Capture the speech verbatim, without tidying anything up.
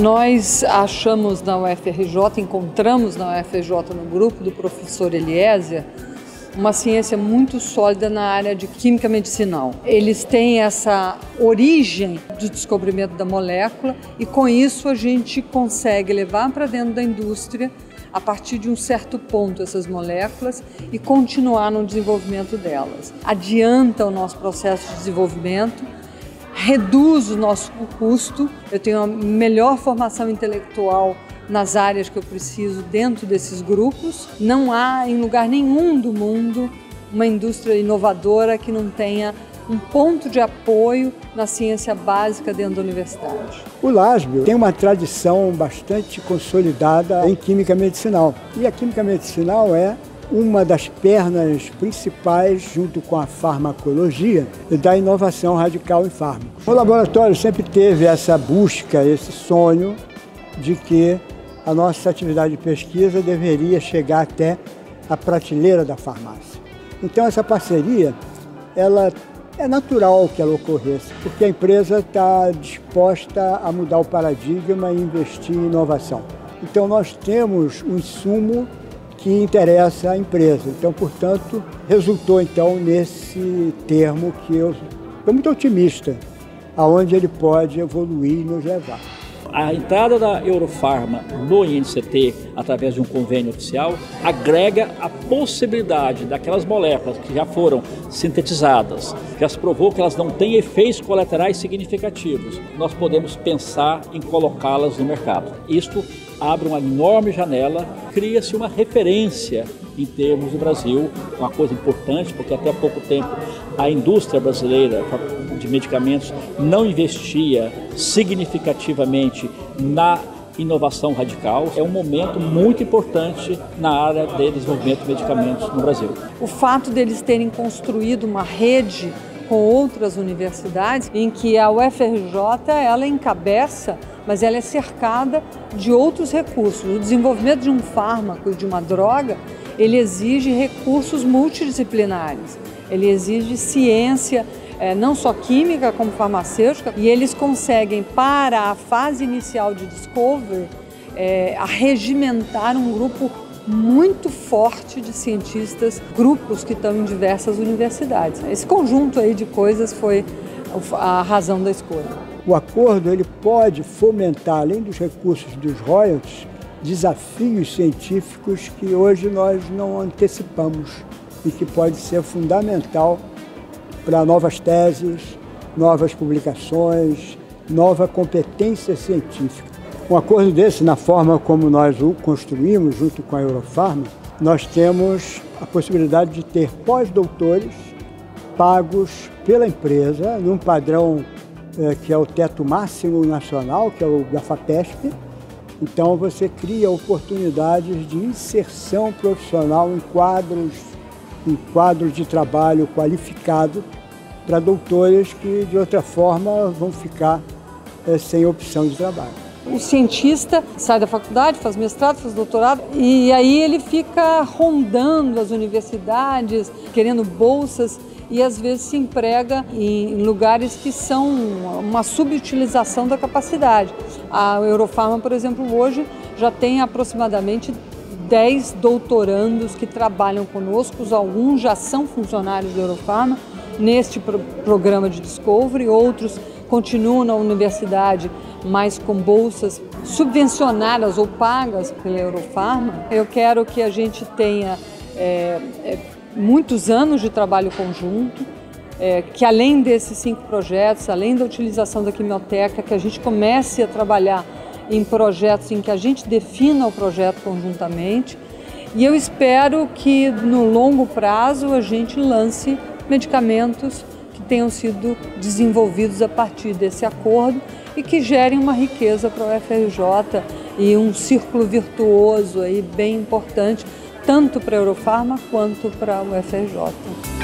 Nós achamos na U F R J, encontramos na U F R J, no grupo do professor Eliezer, uma ciência muito sólida na área de química medicinal. Eles têm essa origem do descobrimento da molécula e com isso a gente consegue levar para dentro da indústria a partir de um certo ponto essas moléculas e continuar no desenvolvimento delas. Adianta o nosso processo de desenvolvimento, reduz o nosso custo, eu tenho a melhor formação intelectual nas áreas que eu preciso dentro desses grupos. Não há em lugar nenhum do mundo uma indústria inovadora que não tenha um ponto de apoio na ciência básica dentro da universidade. O LASB tem uma tradição bastante consolidada em química medicinal. E a química medicinal é uma das pernas principais, junto com a farmacologia, da inovação radical em fármacos. O laboratório sempre teve essa busca, esse sonho de que a nossa atividade de pesquisa deveria chegar até a prateleira da farmácia. Então essa parceria, ela é natural que ela ocorresse, porque a empresa está disposta a mudar o paradigma e investir em inovação. Então nós temos um insumo que interessa à empresa. Então, portanto, resultou então nesse termo que eu estou muito otimista, aonde ele pode evoluir e nos levar. A entrada da Eurofarma no I N C T, através de um convênio oficial, agrega a possibilidade daquelas moléculas que já foram sintetizadas, já se provou que elas não têm efeitos colaterais significativos. Nós podemos pensar em colocá-las no mercado. Isto abre uma enorme janela, cria-se uma referência em termos do Brasil, uma coisa importante, porque até há pouco tempo a indústria brasileira de medicamentos não investia significativamente na inovação radical. É um momento muito importante na área de desenvolvimento de medicamentos no Brasil. O fato deles terem construído uma rede com outras universidades, em que a U F R J ela encabeça, mas ela é cercada de outros recursos. O desenvolvimento de um fármaco, de uma droga, ele exige recursos multidisciplinares, ele exige ciência, é, não só química como farmacêutica, e eles conseguem, para a fase inicial de discovery, é, arregimentar um grupo muito forte de cientistas, grupos que estão em diversas universidades. Esse conjunto aí de coisas foi a razão da escolha. O acordo ele pode fomentar, além dos recursos dos royalties, desafios científicos que hoje nós não antecipamos e que pode ser fundamental para novas teses, novas publicações, nova competência científica. Um acordo desse, na forma como nós o construímos junto com a Eurofarma, nós temos a possibilidade de ter pós-doutores pagos pela empresa, num padrão é, que é o teto máximo nacional, que é o da FAPESP. Então você cria oportunidades de inserção profissional em quadros, em quadros de trabalho qualificado para doutores que de outra forma vão ficar é, sem opção de trabalho. O cientista sai da faculdade, faz mestrado, faz doutorado e aí ele fica rondando as universidades, querendo bolsas e às vezes se emprega em lugares que são uma subutilização da capacidade. A Eurofarma, por exemplo, hoje já tem aproximadamente dez doutorandos que trabalham conosco, alguns já são funcionários da Eurofarma neste pro programa de Discovery, outros continuam na universidade, mas com bolsas subvencionadas ou pagas pela Eurofarma. Eu quero que a gente tenha é, é, muitos anos de trabalho conjunto, é, que além desses cinco projetos, além da utilização da quimioteca, que a gente comece a trabalhar em projetos em que a gente defina o projeto conjuntamente. E eu espero que no longo prazo a gente lance medicamentos que tenham sido desenvolvidos a partir desse acordo e que gerem uma riqueza para o U F R J e um círculo virtuoso aí bem importante, tanto para a Eurofarma quanto para o U F R J.